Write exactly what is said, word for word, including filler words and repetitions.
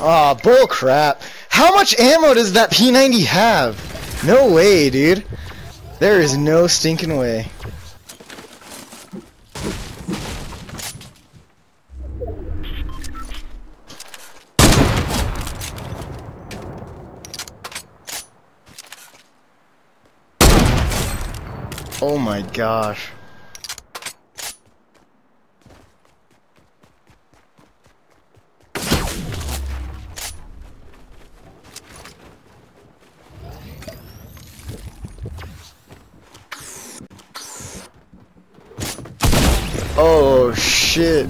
Aw, bull crap. How much ammo does that P ninety have? No way, dude. There is no stinking way. Oh my gosh. Oh shit.